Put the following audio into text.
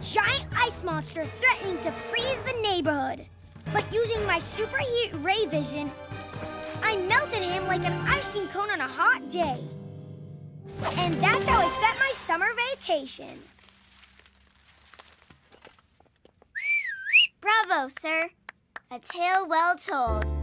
giant ice monster threatening to freeze the neighborhood. But using my super heat ray vision, I melted him like an ice cream cone on a hot day. And that's how I spent my summer vacation. Bravo, sir. A tale well told.